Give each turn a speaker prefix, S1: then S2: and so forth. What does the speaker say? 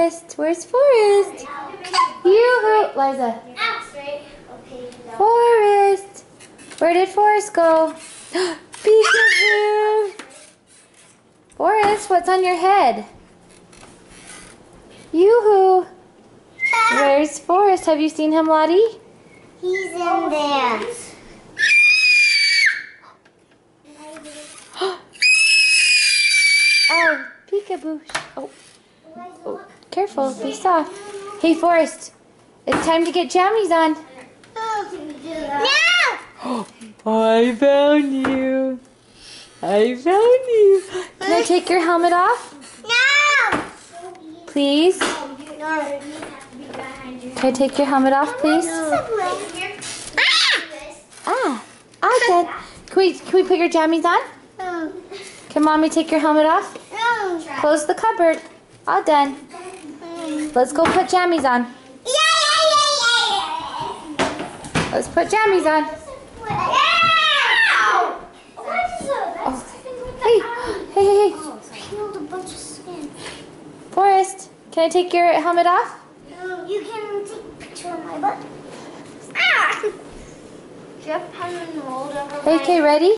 S1: Forrest? Where's Forrest? Yoo-hoo! Liza. Forrest! Where did Forrest go? Peekaboo! Forrest, what's on your head? Yoo-hoo! Where's Forrest? Have you seen him, Lottie?
S2: He's in there.
S1: Oh, peekaboo. Oh, careful, be soft. Hey, Forrest, it's time to get jammies on.
S2: No!
S1: I found you. I found you. Can I take your helmet off?
S2: No!
S1: Please?
S2: No.
S1: Can I take your helmet off, please? Dad. Can we put your jammies on?
S2: No.
S1: Can Mommy take your helmet off?
S2: No.
S1: Close the cupboard. All done. Let's go put jammies on. Let's put jammies on. Hey.
S2: Peeled a bunch of skin.
S1: Forrest, can I take your helmet off?
S2: You can take a picture of my butt. Jeff hasn't rolled over.
S1: Okay, ready?